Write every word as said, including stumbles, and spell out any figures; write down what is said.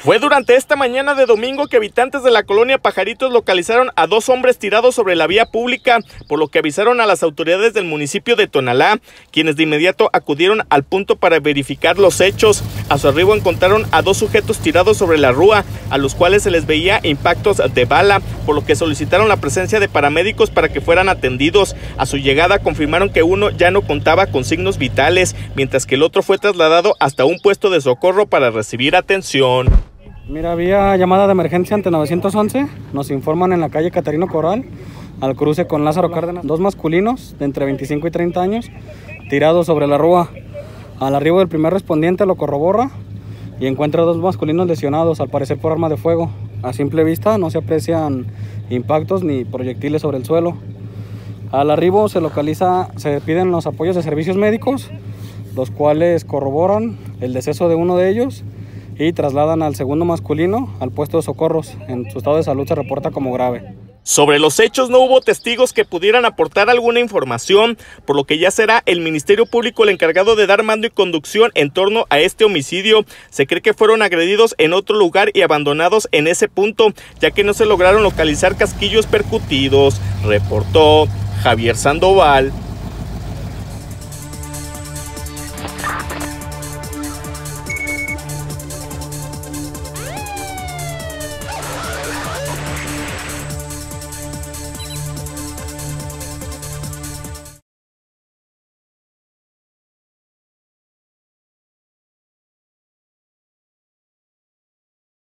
Fue durante esta mañana de domingo que habitantes de la colonia Pajaritos localizaron a dos hombres tirados sobre la vía pública, por lo que avisaron a las autoridades del municipio de Tonalá, quienes de inmediato acudieron al punto para verificar los hechos. A su arribo encontraron a dos sujetos tirados sobre la rúa, a los cuales se les veía impactos de bala, por lo que solicitaron la presencia de paramédicos para que fueran atendidos. A su llegada confirmaron que uno ya no contaba con signos vitales, mientras que el otro fue trasladado hasta un puesto de socorro para recibir atención. Mira, había llamada de emergencia ante nueve once, nos informan en la calle Catarino Corral, al cruce con Lázaro Cárdenas, dos masculinos de entre veinticinco y treinta años, tirados sobre la rúa. Al arribo del primer respondiente lo corrobora y encuentra dos masculinos lesionados, al parecer por arma de fuego. A simple vista no se aprecian impactos ni proyectiles sobre el suelo. Al arribo se localiza, se piden los apoyos de servicios médicos, los cuales corroboran el deceso de uno de ellos y trasladan al segundo masculino al puesto de socorros. En su estado de salud se reporta como grave. Sobre los hechos no hubo testigos que pudieran aportar alguna información, por lo que ya será el Ministerio Público el encargado de dar mando y conducción en torno a este homicidio. Se cree que fueron agredidos en otro lugar y abandonados en ese punto, ya que no se lograron localizar casquillos percutidos, reportó Javier Sandoval.